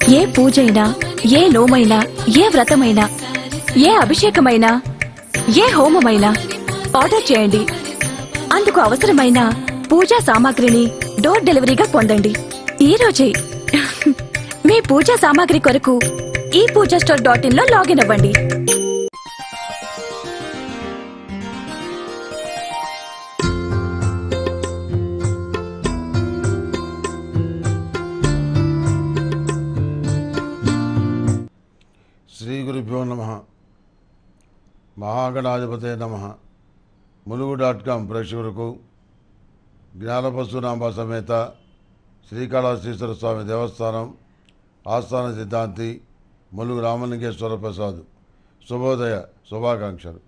ఏ పూజైనా, ఏ నోమైనా, ఏ వ్రతమైనా, ఏ అభిషేకమైనా, ఏ హోమమైనా ఆర్డర్ చేయండి. అందుకు అవసరమైన పూజా సామాగ్రిని డోర్ డెలివరీగా పొందండి. ఈ రోజే మీ పూజా సామాగ్రి కొరకు ePoojaStore.in లో లాగిన్ అవ్వండి. శ్రీ గురుభ్యో నమః. మహాగణాధిపతే నమః. ములుగు.com ప్రేక్షకులకు జ్ఞానపశునాంబ సమేత శ్రీకాళహస్తీశ్వర స్వామి దేవస్థానం ఆస్థాన సిద్ధాంతి ములుగు రామలింగేశ్వర ప్రసాద్ శుభోదయ శుభాకాంక్షలు.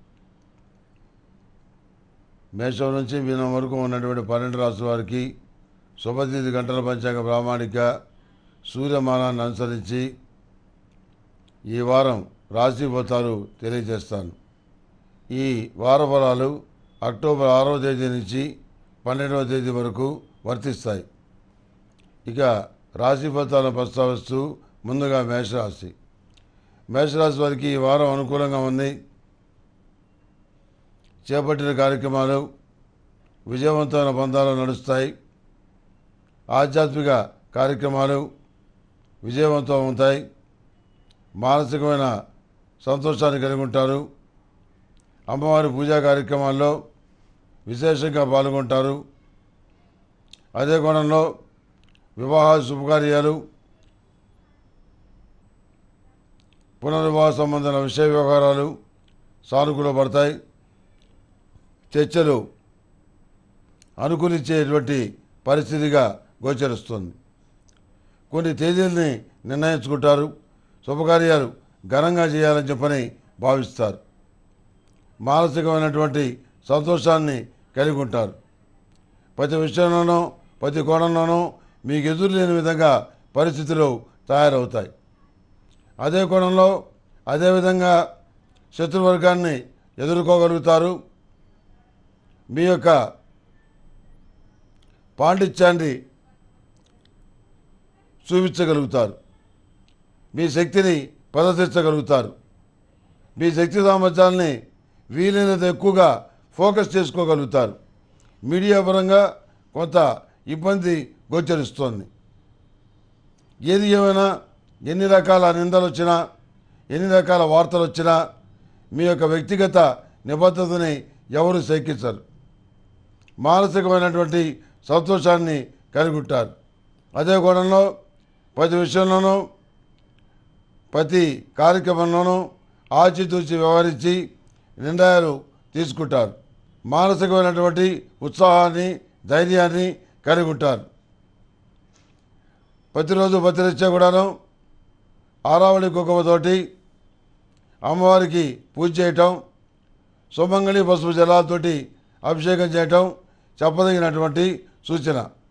మేషం నుంచి మీనం వరకు ఉన్నటువంటి 12 రాశుల వారికి శుభతిథి గంటల పంచాంగ ప్రామాణిక సూర్యమానాన్ని అనుసరించి ఈ వారం రాశి ఫలితాలు తెలియజేస్తాను. ఈ వార ఫలాలు అక్టోబర్ 6వ తేదీ నుంచి 12వ తేదీ వరకు వర్తిస్తాయి. ఇక రాశి ఫలితాలను ప్రస్తావిస్తూ ముందుగా మేషరాశి. మేషరాశి వారికి ఈ వారం అనుకూలంగా ఉంది. చేపట్టిన కార్యక్రమాలు విజయవంతమైన బంధాలు నడుస్తాయి. ఆధ్యాత్మిక కార్యక్రమాలు విజయవంతం అవుతాయి. మానసికమైన సంతోషాన్ని కలిగి ఉంటారు. అమ్మవారి పూజా కార్యక్రమాల్లో విశేషంగా పాల్గొంటారు. అదే కోణంలో వివాహ శుభకార్యాలు, పునర్వివాహ సంబంధమైన విషయ వ్యవహారాలు సానుకూలపడతాయి. చర్చలు అనుకూలించేటువంటి పరిస్థితిగా గోచరిస్తుంది. కొన్ని తేదీల్ని నిర్ణయించుకుంటారు. శుభకార్యాలు ఘనంగా చేయాలని చెప్పని భావిస్తారు. మానసికమైనటువంటి సంతోషాన్ని కలిగి ఉంటారు. ప్రతి విషయంలోనూ ప్రతి కోణంలోనూ మీకు ఎదురు లేని విధంగా పరిస్థితులు తయారవుతాయి. అదే కోణంలో అదేవిధంగా శత్రువర్గాన్ని ఎదుర్కోగలుగుతారు. మీ యొక్క పాండిత్యాన్ని చూపించగలుగుతారు. మీ శక్తిని ప్రదర్శించగలుగుతారు. మీ శక్తి సామర్థ్యాన్ని వీలైనంత ఎక్కువగా ఫోకస్ చేసుకోగలుగుతారు. మీడియా పరంగా కొంత ఇబ్బంది గోచరిస్తోంది. ఏది ఏమైనా ఎన్ని రకాల నిందలు వచ్చినా, ఎన్ని రకాల వార్తలు వచ్చినా మీ యొక్క వ్యక్తిగత నిబద్ధతని ఎవరు శంకించరు. మానసికమైనటువంటి సంతోషాన్ని కలిగి ఉంటారు. అదే కోణంలో ప్రతి విషయంలోనూ ప్రతి కార్యక్రమంలోనూ ఆచితూచి వ్యవహరించి నిర్ణయాలు తీసుకుంటారు. మానసికమైనటువంటి ఉత్సాహాన్ని ధైర్యాన్ని కలిగి ఉంటారు. ప్రతిరోజు ప్రతినిత్యం కూడాను ఆరావళి కుంకుమతోటి అమ్మవారికి పూజ చేయటం, సుమంగళి పసుపు జలాలతోటి అభిషేకం చేయటం చెప్పదగినటువంటి సూచన.